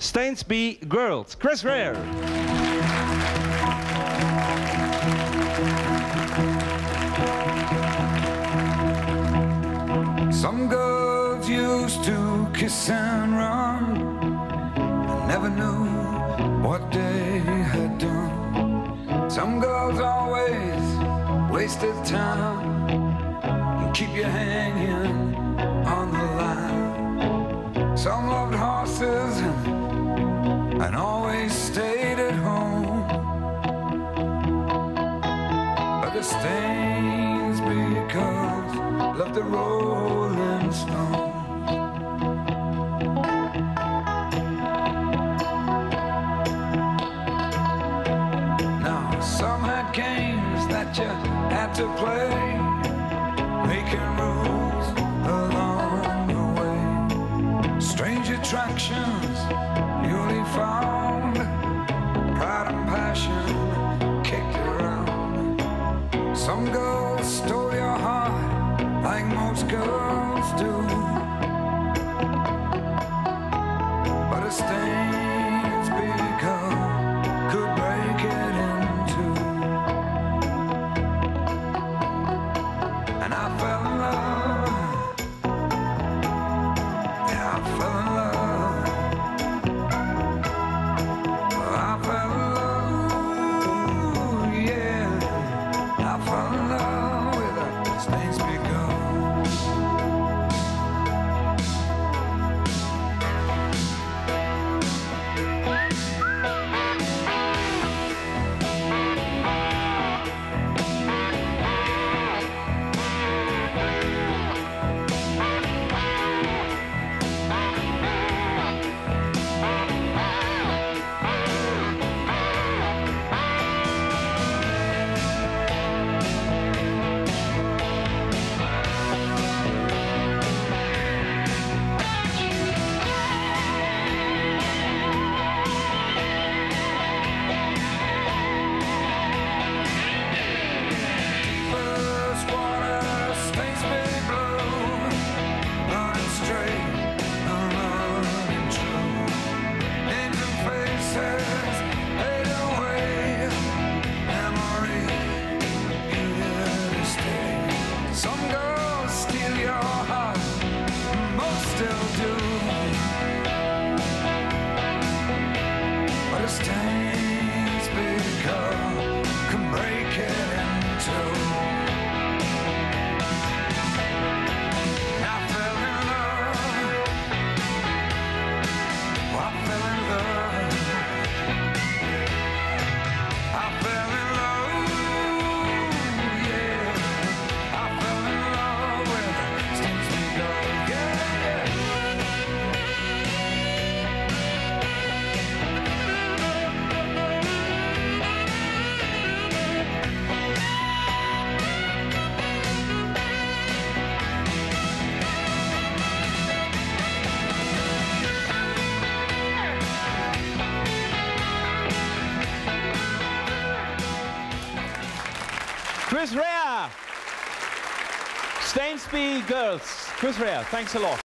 Stainsby Girls, Chris Rea. Some girls used to kiss and run, and never knew what they had done. Some girls always wasted time and keep you hanging on the line. Some loved horses and always stayed at home, but the Stainsby girls loved the Rolling Stones. Now some had games that you had to play, making rules along the way. Strange attractions newly found, pride and passion kicked around. Some girls stole your heart like most girls do, but a Stainsby girl could break it in two. And I fell in love, yeah, I fell in love. I fell in love, yeah, I fell in love with a Stainsby girl. Stainsby girl can break it in two. I fell in love, I fell in love, I fell in love, yeah, I fell in love with Stainsby girl, yeah, yeah. Chris Rea. Stainsby Girls, Chris Rea, thanks a lot.